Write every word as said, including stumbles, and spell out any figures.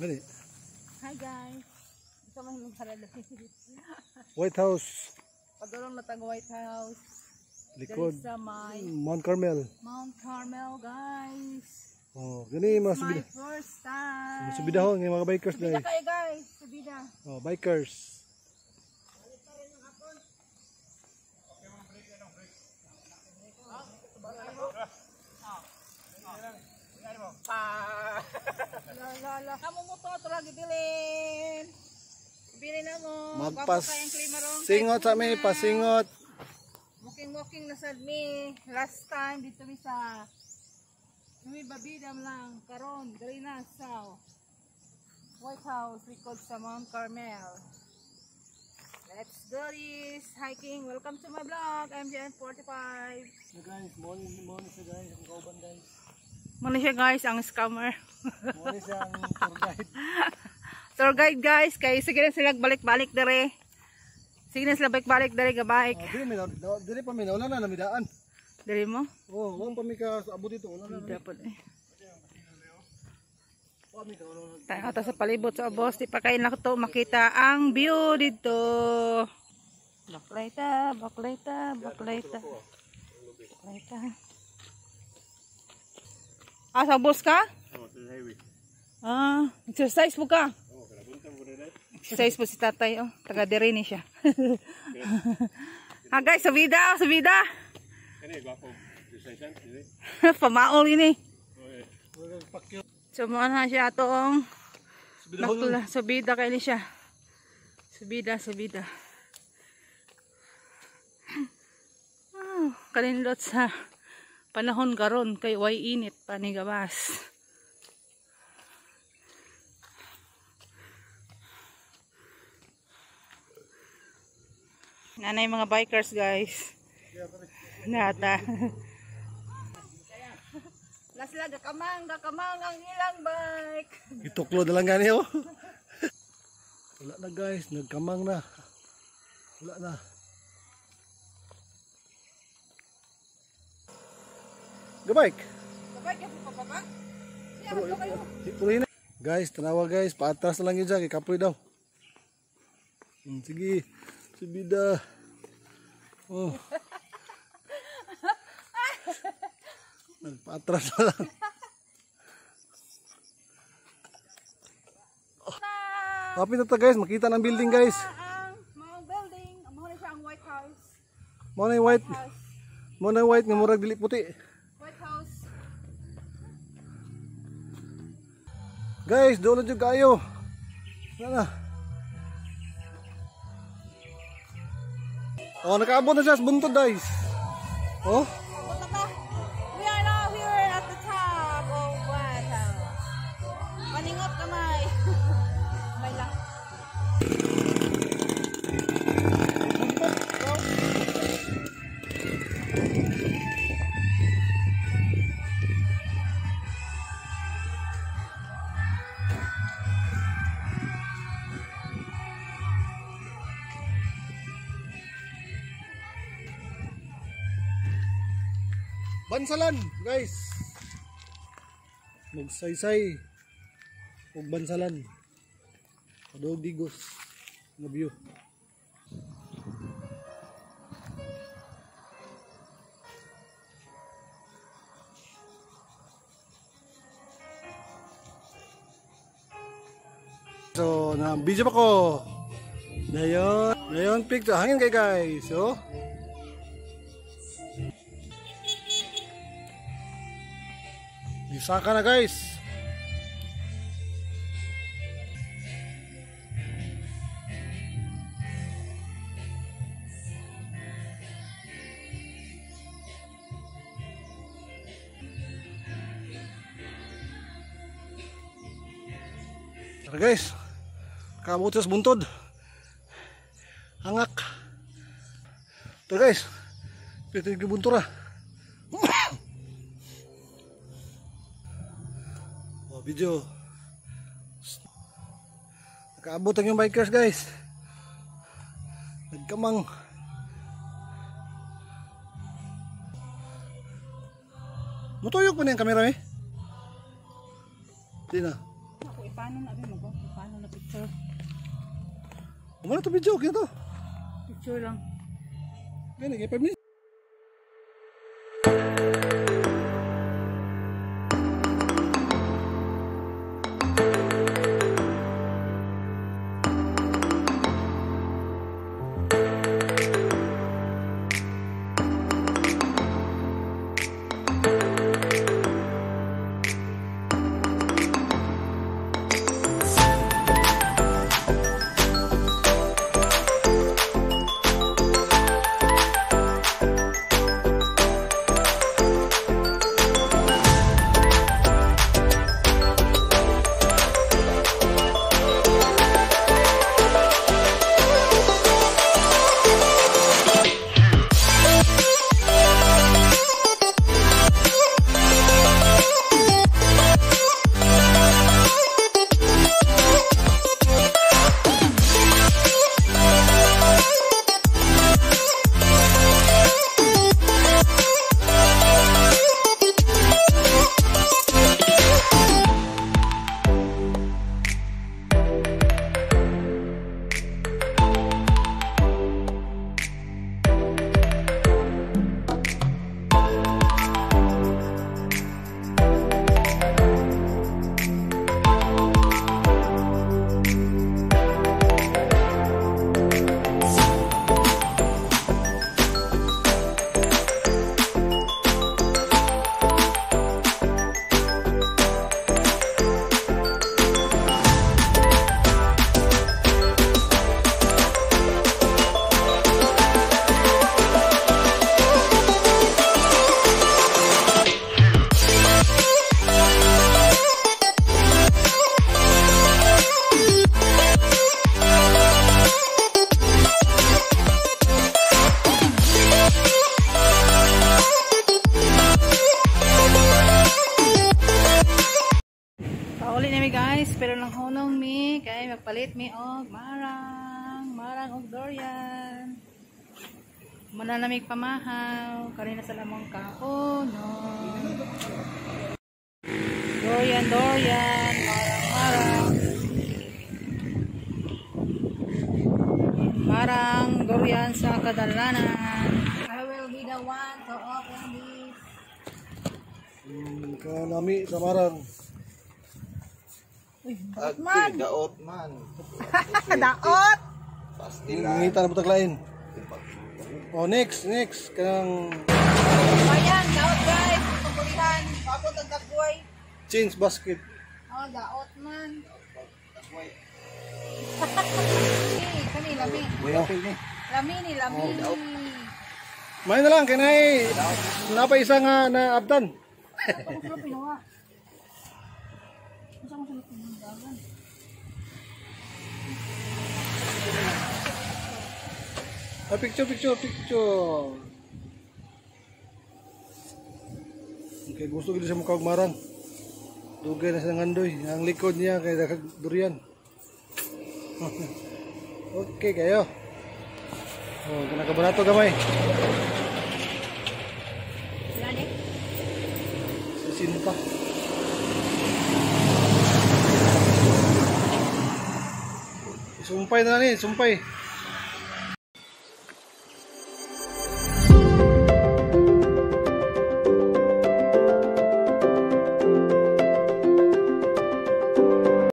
Gani. Hi guys. Ito man yung harala. White House. Padulong na tag White House. Likod. Sa may Mount Carmel. Mount Carmel guys. Oh, gani mga It's subida. my first time. Mga subida ho, ng mga bikers Subida dai. kayo guys. Subida. Oh, bikers. Lala. Kamu mo to, ito lagi bilin. Bilin na mo. Magpas Gwapo kayang klimarong. singot sa mi, pasingot. Walking-walking na sad mi. Last time dito mi sa Numi Babidam lang. Karon, dali na sa White House, likod sa Mount Carmel. Let's do this hiking. Welcome to my vlog. I'm Jen forty-five. So guys, morning morning sa guys, ang kauban guys. Muna siya guys, ang scammer. Morning sa ang tour guide. Tour guide guys, kay sige na sila balik-balik dere. Sige na sila balik-balik dere gabike. Oh, dili mi dili pa mi wala na namidaan. Dere mo? Oh, wala pa mi ka abot dito, wala na. Dapat eh. Oh, mi ka wala na. Tayo ata sa palibot sa boss, di pa kayo na to makita ang view dito. Baklayta, baklayta, baklayta. Baklayta. Ah, sa boss ka? Oh, sa highway. Ah, exercise mo ka? Oh, kanabuntang ko na. Exercise po si tatay, oh. Taga dere ni siya. Ah guys, sa vida, oh, sa vida. Kani gwapo. Exercise ni. Pamaol ini. Oh, wala pakyo. So mo na siya atong Subida ho. nakla, subida kay ni siya. Subida, subida. Oh, kanindot sa panahon karon kay way init pa ni gawas. Nanay mga bikers guys. Nata. Lasla gakamang, gakamang ang ilang bike. Ituklo na lang gani oh. Wala na guys, nagkamang na. Wala na. Gabike. Gabay ka po pa ba? Siya ko kayo. Tuloy na. Guys, tanawa guys, paatras na lang yun dyan, kay Kapoy daw. Hmm, sige, subida. Oh. Nagpaatras na lang. Oh. Kapit na to guys, makita ng building guys. Ang mga building, amo na siya ang White House. Mo na yung white. House. Mo na yung white, nga murag dili puti. White House. Guys, doon dyan kayo. Wala na. Oh, nakaabot na siya sa buntod guys. Oh. Punta ka. We are now here at the top of White House. Maningot kamay. May lang. Bansalan, guys. Magsaysay. Ug bansalan. Kadog digos. Nga view. So, na video pa ko. Dayon, dayon picture hangin kay guys. So, Saka na guys. Tara guys. Kamutos buntod. Angak. Tara guys. Pito yung buntura. Video nakaabot ang yung bikers guys, nagkamang. Mutuyok pa na yung camera eh. Di na. Ako, paano na rin Mana to video gitu? Picture lang. Gani kay five minutes. Pauli na mi guys, pero lang hunong mi kay magpalit mi og marang, marang og durian. Mananamig pamahaw, kanina sa lamang kahono. Durian, durian, marang, marang. Marang durian sa kadalanan. I will be the one to open this. Hmm, kanami sa marang. Uy, Ate, man. daot man. Daot. Pastilan. Ngita na butag lain. Oh, next, next kanang Ayan, daot guys. Pagpulihan, bakot ang tagway. change basket. Oh, daot man. Eh, kani lami. Oh. Lami ni lami. May na lang kanay. Napa isa nga na abtan. Ano pinuha? Masa mo sunod ng dagan? Ah, picture, picture, picture. Okay, gusto gid sa mukha og marang. Dugay na sa ngandoy. Ang likod niya kay dakag durian. Okay kayo. Oh, kana ka barato gamay. Lani? Sisinta. Sumpay na ni, sumpay.